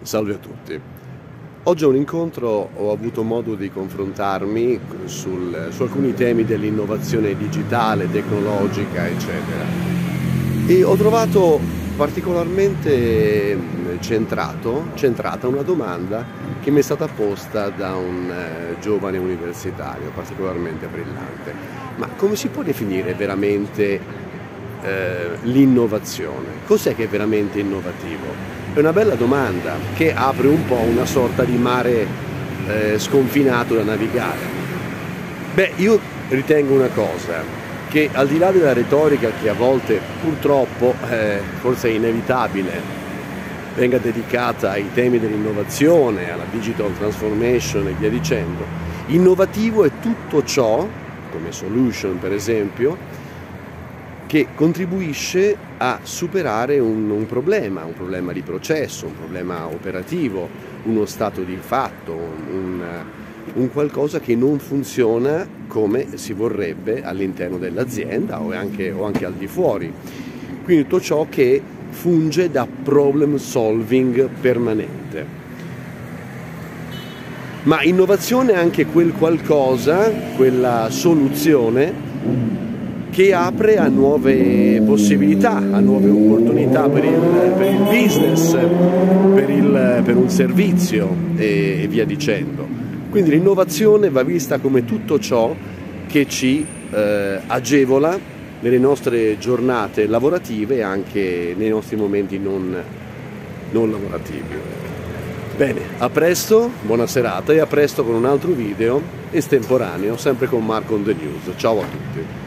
Salve a tutti. Oggi a un incontro ho avuto modo di confrontarmi su alcuni temi dell'innovazione digitale, tecnologica, eccetera. E ho trovato particolarmente centrata una domanda che mi è stata posta da un giovane universitario particolarmente brillante. Ma come si può definire veramente l'innovazione? Cos'è che è veramente innovativo? È una bella domanda che apre un po' una sorta di mare sconfinato da navigare. Beh, io ritengo una cosa, che al di là della retorica che a volte purtroppo, forse è inevitabile, venga dedicata ai temi dell'innovazione, alla digital transformation e via dicendo, innovativo è tutto ciò, come solution per esempio, che contribuisce a superare un problema di processo, un problema operativo, uno stato di fatto, un qualcosa che non funziona come si vorrebbe all'interno dell'azienda o anche al di fuori. Quindi tutto ciò che funge da problem solving permanente. Ma innovazione è anche quel qualcosa, quella soluzione che apre a nuove possibilità, a nuove opportunità per il business, per un servizio e via dicendo. Quindi l'innovazione va vista come tutto ciò che ci agevola nelle nostre giornate lavorative e anche nei nostri momenti non lavorativi. Bene, a presto, buona serata e a presto con un altro video estemporaneo, sempre con Marco on the News. Ciao a tutti.